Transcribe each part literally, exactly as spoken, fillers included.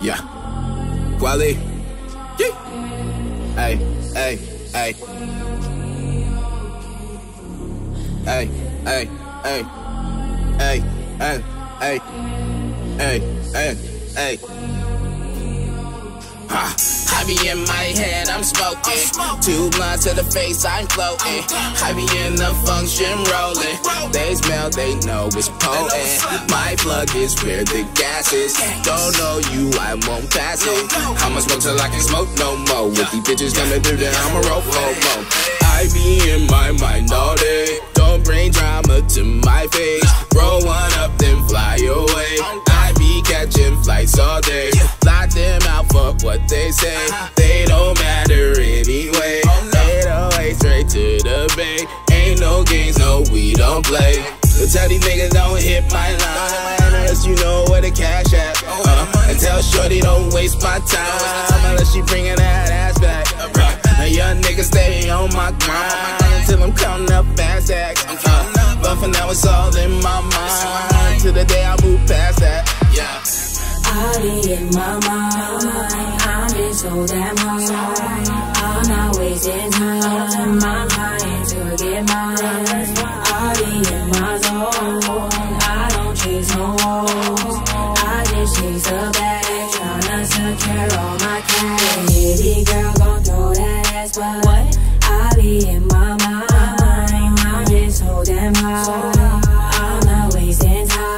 Yeah. Quali. Yeah. Hey, hey, hey. Hey, hey, hey. Hey, hey, hey. Hey, hey, hey. Ah. I be in my head, I'm smoking. Two blunts to the face, I'm floating. I be in the function rolling. They smell, they know it's potent. My plug is where the gas is. Don't know you, I won't pass it. I'ma smoke till I can smoke no more. With these bitches coming through, then I'ma roll, roll, roll. I be in my mind all day. Don't bring drama to my face. Roll one up, then fly away. I be catching flights all day. Lock them out for what they say. They don't matter anyway. eight oh eight straight to the bay. Ain't no games, no, we don't play. So tell these niggas don't hit my line unless you know where the cash at. uh, And tell shorty don't waste my time unless she bringing that ass back. uh, A young nigga stay on my grind until I'm counting up fast stacks. uh, But for now it's all in my mind till the day I move past that. Yeah. I be in my mind, I'm just so damn high. I'm not wasting time, I'm trying to get mine. I be in my zone, I don't chase no hoes. I just chase a bag, tryna secure all my cash. Baby girl gon' throw that ass, but what? I be in my mind, I'm just so damn high. I'm not wasting time.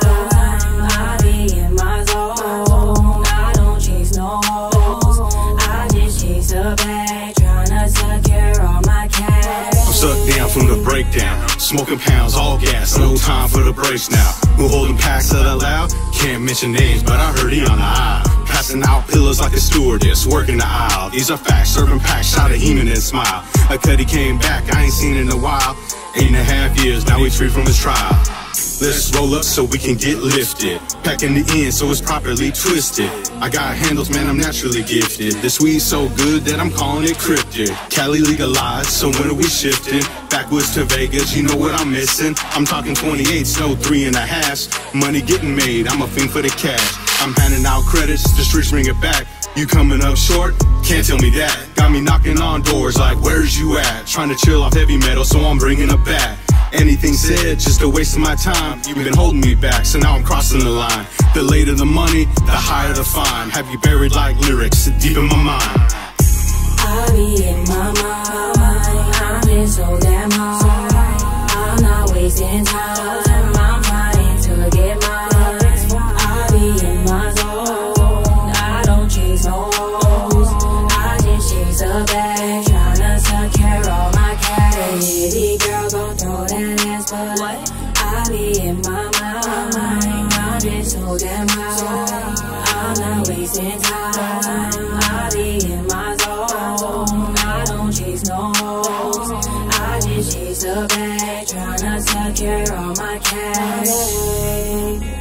From the breakdown, smoking pounds, all gas, no time for the breaks now. Who holding packs that are loud? Can't mention names, but I heard he on the aisle. Passing out pillows like a stewardess, working the aisle. These are facts, serving packs, shot a Heeman and smile. A Cuddy came back, I ain't seen in a while. Eight and a half years, now we free from his trial. Let's roll up so we can get lifted. Packing the end so it's properly twisted. I got handles, man, I'm naturally gifted. This weed's so good that I'm calling it cryptic. Cali legalized, so when are we shifting? Backwoods to Vegas, you know what I'm missing? I'm talking twenty-eights, no three and a halves. Money getting made, I'm a fiend for the cash. I'm handing out credits, the streets bring it back. You coming up short? Can't tell me that. Got me knocking on doors like, where's you at? Trying to chill off heavy metal, so I'm bringing it back. Anything said, just a waste of my time. You've been holding me back, so now I'm crossing the line. The later the money, the higher the fine. Have you buried like lyrics deep in my mind? I be in my mind, I'm just so damn high. I'm not wasting time, I'm trying to get mine. I be in my zone, I don't chase no hoes. I just chase a bag, tryna secure all my cash. Baby girl gon' throw that ass, but what? I be in my mind, I'm just so damn high. I'm not wasting time, I be in my zone. I don't chase no hoes, I just chase a bag, tryna secure all my cash.